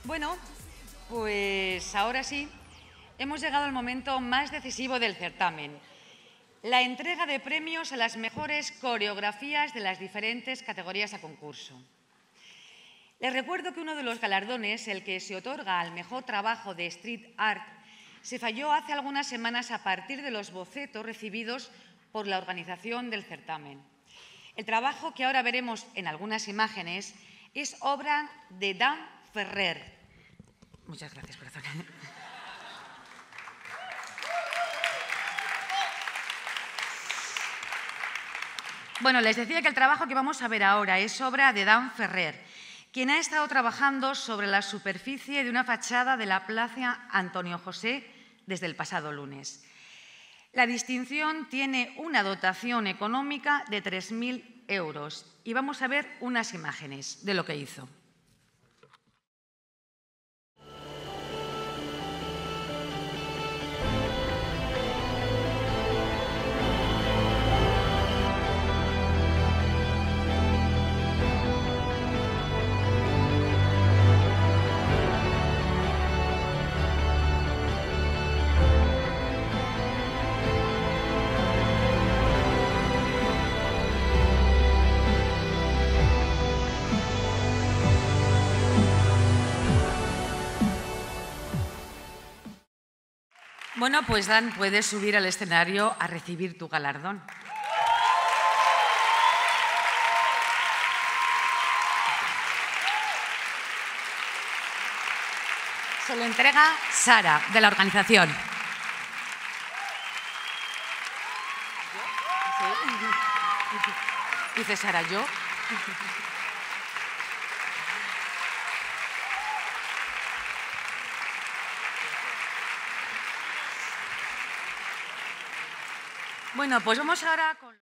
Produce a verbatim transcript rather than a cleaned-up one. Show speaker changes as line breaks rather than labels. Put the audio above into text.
Bueno, pues ahora sí, hemos llegado al momento más decisivo del certamen, la entrega de premios a las mejores coreografías de las diferentes categorías a concurso. Les recuerdo que uno de los galardones, el que se otorga al mejor trabajo de street art, se falló hace algunas semanas a partir de los bocetos recibidos por la organización del certamen. El trabajo que ahora veremos en algunas imágenes es obra de Dan Ferrer. Muchas gracias, corazón. Bueno, les decía que el trabajo que vamos a ver ahora es obra de Dan Ferrer, quien ha estado trabajando sobre la superficie de una fachada de la Plaza Antonio José desde el pasado lunes. La distinción tiene una dotación económica de tres mil euros y vamos a ver unas imágenes de lo que hizo. Bueno, pues Dan, puedes subir al escenario a recibir tu galardón. Se lo entrega Sara, de la organización. Dice Sara, ¿yo? Bueno, pues vamos ahora con...